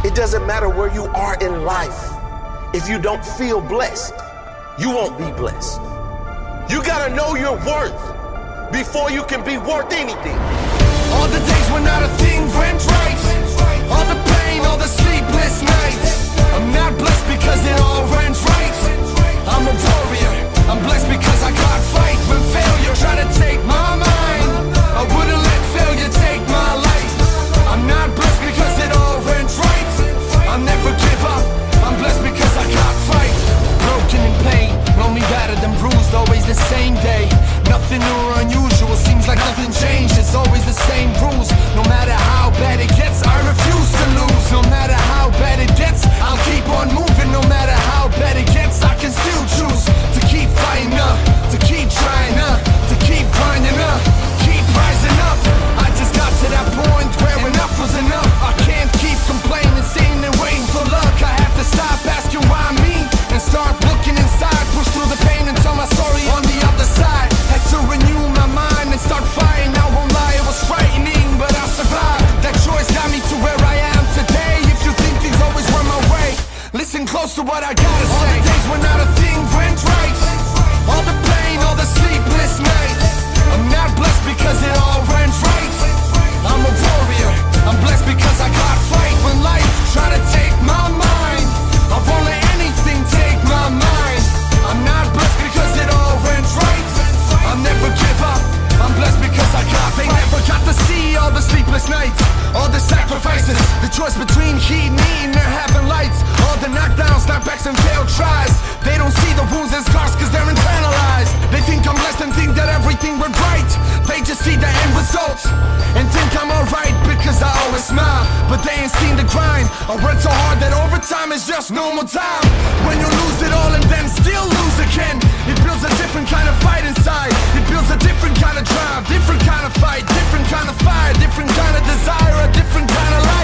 It doesn't matter where you are in life. If you don't feel blessed, you won't be blessed. You gotta know your worth before you can be worth anything. All the days when not a thing went right, all the pain, all the sleepless nights. I'm not blessed because it all went right. I'm a warrior, I'm blessed because I can't fight. When failure tried to take my mind, I wouldn't let failure take my life. I'm not blessed because it all went right. I'll never give up, I'm blessed because I can't fight. Broken in pain, lonely, battered and bruised, always the same day. Nothing new or unusual, seems like nothing changed. It's always the same rules. No matter how bad it gets, I refuse to lose. No matter how bad it gets, I'll keep on moving. No matter how bad it gets, I can still choose to keep fighting up, to keep trying up, to keep grinding up, keep rising up. I just got to that point where enough was enough. I can't keep complaining, sitting and waiting for luck. I have to stop asking why me and start looking inside. Push through the pain and tell my story on the other side. Had to renew my mind and start fighting. I won't lie, it was frightening, but I survived. That choice got me to where I am today. If you think things always went my way, listen close to what I gotta say. All the days when not a thing went right, all the pain, all the sleepless nights. I'm not blessed because it all went right. I'm a warrior, I'm blessed because I can't fight. When life try to take my mind, I won't let anything take my mind. I'm not blessed because it all went right. I'll never give up, I'm blessed because I can't fight. They never got to see all the sleepless nights, all the sacrifices, the choice between heat and eating or having lights. All the knockdowns, knockbacks and failed tries. They don't see the wounds and scars cause they're internalized. They think I'm blessed and think that everything went right. They just see the end results and think I'm alright because I always smile, but they ain't seen the grind. I work so hard that overtime is just normal time. When you lose it all and then still lose again, it builds a different kind of fight inside. It builds a different kind of drive, different kind of fight, different kind of fire, different kind of desire, a different kind of life.